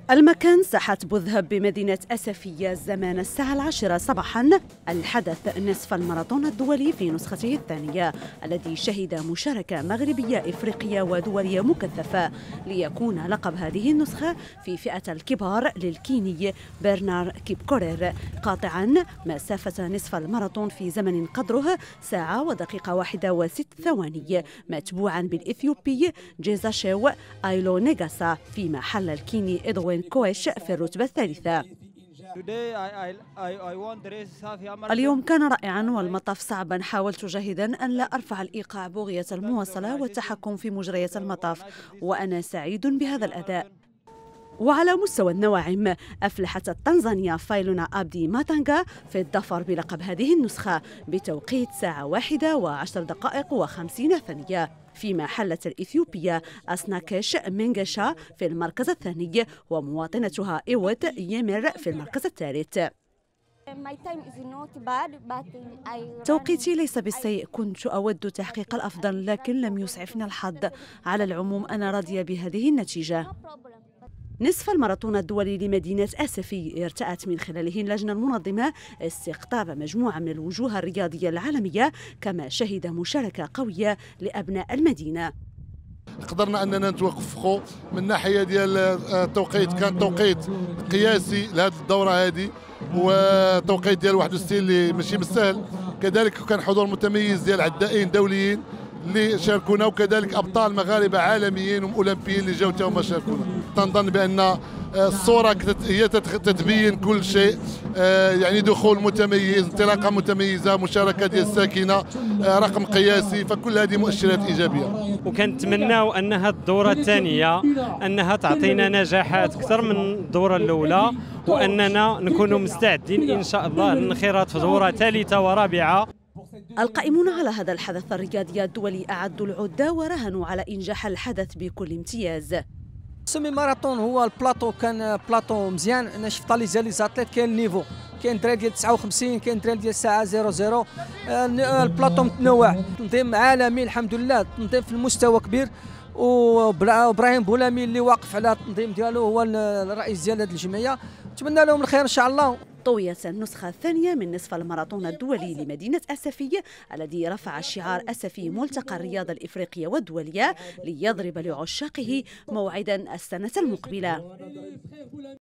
المكان ساحة بوذهب بمدينة أسفية زمان الساعة 10 صباحا. الحدث نصف الماراثون الدولي في نسخته الثانية الذي شهد مشاركة مغربية إفريقية ودولية مكثفة، ليكون لقب هذه النسخة في فئة الكبار للكيني برنار كيبكورير، قاطعا مسافة نصف الماراثون في زمن قدره ساعة ودقيقة 1 و6 ثواني، متبوعا بالإثيوبي جيزاشيو آيلو نيغاسا، فيما حل الكيني إدوين كويش في الرتبة الثالثة. اليوم كان رائعا والمطاف صعبا. حاولت جاهدا أن لا أرفع الإيقاع بغية المواصلة والتحكم في مجريات المطاف، وأنا سعيد بهذا الأداء. وعلى مستوى النواعم، أفلحت التنزانيا فايلونا أبدي ماتانغا في الظفر بلقب هذه النسخة بتوقيت ساعة 1:10 ثانية، فيما حلت الإثيوبية أسناكيش مينغشا في المركز الثاني ومواطنتها إيوت يمر في المركز الثالث. توقيتي ليس بالسيء، كنت أود تحقيق الأفضل لكن لم يسعفني الحظ. على العموم أنا راضية بهذه النتيجة. نصف الماراثون الدولي لمدينة أسفي ارتأت من خلاله اللجنة المنظمة استقطاب مجموعة من الوجوه الرياضية العالمية، كما شهد مشاركة قوية لأبناء المدينة. قدرنا اننا نتوفقوا من ناحيه ديال التوقيت، كان توقيت قياسي لهذه الدوره هذه، وتوقيت ديال 61 اللي ماشي بالسهل. كذلك كان حضور متميز ديال عدائين دوليين اللي شاركونا، وكذلك ابطال مغاربه عالميين واولمبيين اللي جاوا حتى هما شاركونا. تنظن بان الصوره هي تتبين كل شيء، يعني دخول متميز، انطلاقه متميزه، مشاركه ديال الساكنه، رقم قياسي، فكل هذه مؤشرات ايجابيه. وكنتمناو انها الدوره الثانيه انها تعطينا نجاحات اكثر من الدوره الاولى، واننا نكونوا مستعدين ان شاء الله للانخراط في دوره ثالثه ورابعه. القائمون على هذا الحدث الرياضي الدولي أعدوا العدة ورهنوا على إنجاح الحدث بكل امتياز. سمي ماراثون هو البلاطو، كان بلاطو مزيان. انا شفت لي زاتليت كاين النيفو، كاين دراري ديال 59، كاين دراري ديال الساعه 00. البلاطو متنوع، تنظيم عالمي الحمد لله، تنظيم في المستوى كبير، وابراهيم بولامي اللي واقف على التنظيم ديالو هو الرئيس ديال هذه الجمعيه. نتمنى لهم الخير ان شاء الله. طويت النسخة الثانية من نصف الماراثون الدولي لمدينة أسفي الذي رفع شعار أسفي ملتقى الرياضة الإفريقية والدولية، ليضرب لعشاقه موعدا السنة المقبلة.